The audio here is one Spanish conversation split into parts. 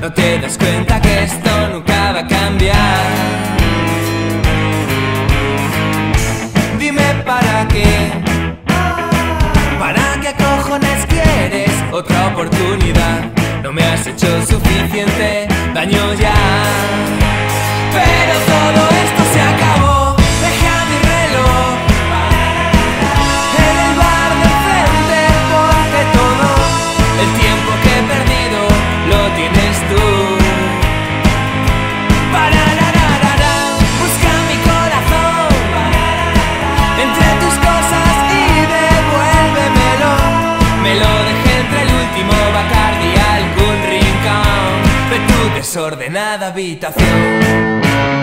no te das cuenta que esto nunca va a cambiar. Dime para qué. ¿Para qué cojones quieres otra oportunidad? No me has hecho suficiente daño ya. Pero todo esto se acabó. Deja mi reloj en el bar de frente, porque todo el tiempo que he perdido lo tienes tú. Busca mi corazón entre tus cosas y devuélvemelo. Me lo dejé entre el último Bacardi y algún rincón de tu desordenada habitación.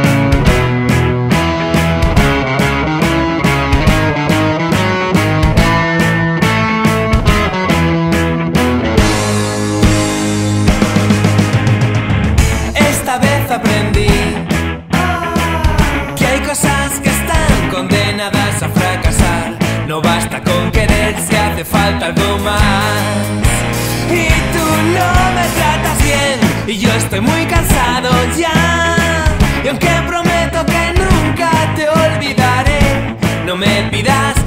Aprendí que hay cosas que están condenadas a fracasar. No basta con querer, se hace falta algo más. Y tú no me tratas bien y yo estoy muy cansado ya. Y aunque prometo que nunca te olvidaré, no me pidas